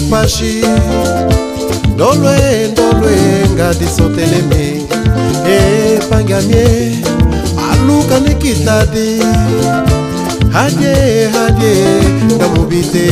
mushipashi Dolwe ngadi soteleme pangamie aluka nikitadi Hadye ngamubite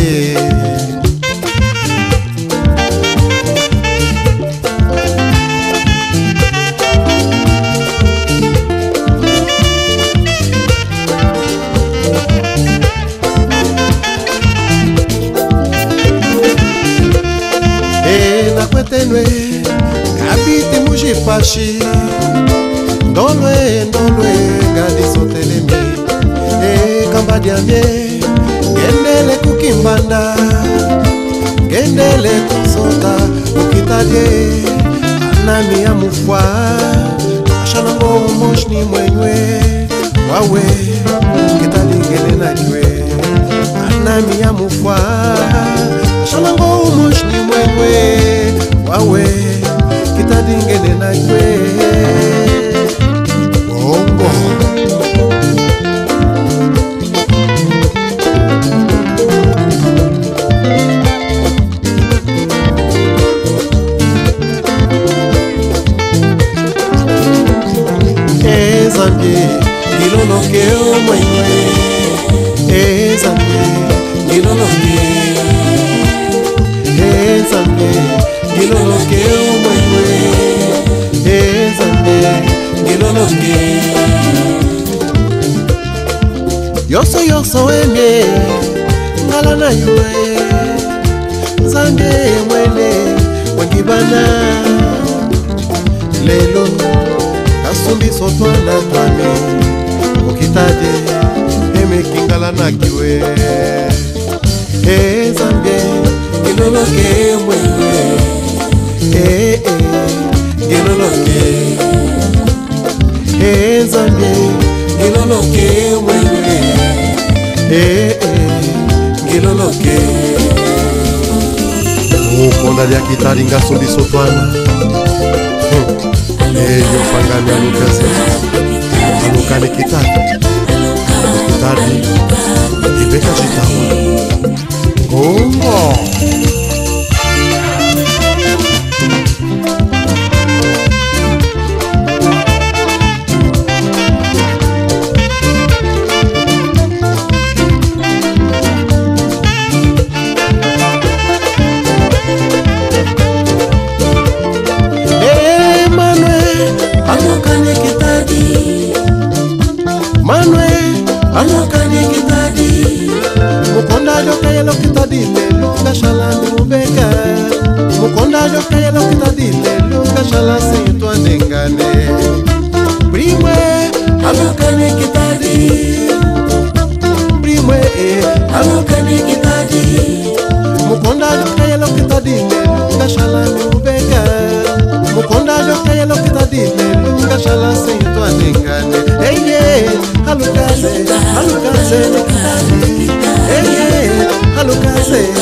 Nakwetenwe kabite mushipashi Dolwe ngadi soteleme kambadiamye gendele kukimbanda gendele kusota ukitadye anami ya mufwa ashanango umoshni mwenywe wawe kitadingele na jwe anami ya mufwa ashanango umoshni mwenywe wawe kitadingele na jwe bongo Ngiloloke umwenywe Ezambe ngiloloke Ezambe ngiloloke umwenywe Ezambe ngiloloke Yoso wene ngalana yue Zambe mwene wangibana Lelo Kasumbi sotwana twame Ukitade Eme kingala na kiwe Zambie Ngiloloke mwewe Ngiloloke Zambie Ngiloloke mwewe Ngiloloke Ukonda ya kitari nga sumbi sotwana Yo pangami alukase Alukane kitari Ibeka jitawa Gongo Mukonda joka yelo kitadile luka shala mubeka Mukonda joka yelo kitadile luka shala sintwa nengane Primwe alukane kitadi Primwe alukane kitadi Mukonda joka yelo kitadile luka shala mubeka Mukonda joka yelo kitadile luka shala sintwa nengane Alukase kitadi Alukase